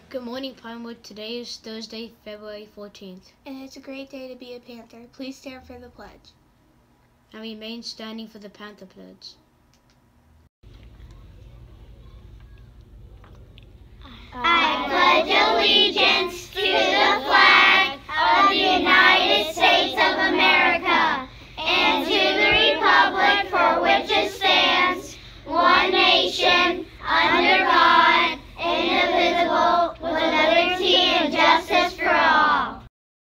Good morning, Pinewood. Today is Thursday, February 14th. And it's a great day to be a Panther. Please stand for the pledge. And remain standing for the Panther pledge. I pledge allegiance to the flag of the United States of America and to the republic for which it stands, one nation, under God, indivisible, with liberty and justice for all.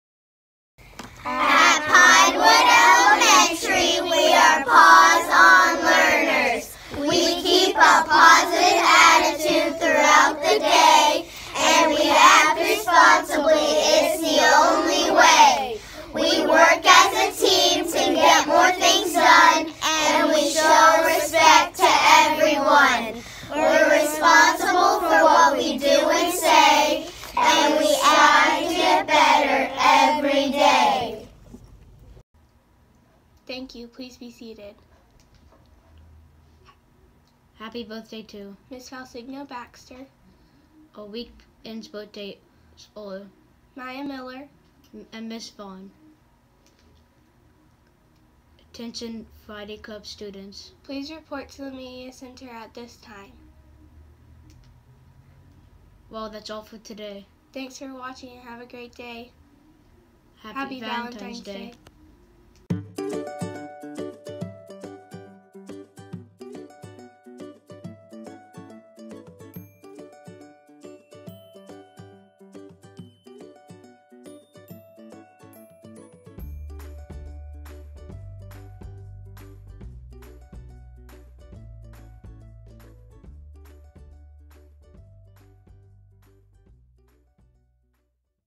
At Pinewood Elementary, we are Paws on Learners. We keep a positive attitude throughout the day, and we act responsibly. It's the only way. We work as a team to get more things done, and we show respect to everyone. We're responsible for what we do and say, and we strive to get better every day. Thank you. Please be seated. Happy birthday to Miss Falsigno Baxter, a weekend's birthday or Maya Miller, and Miss Vaughn. Attention Friday Club students. Please report to the Media Center at this time. Well, that's all for today. Thanks for watching and have a great day. Happy Valentine's Day.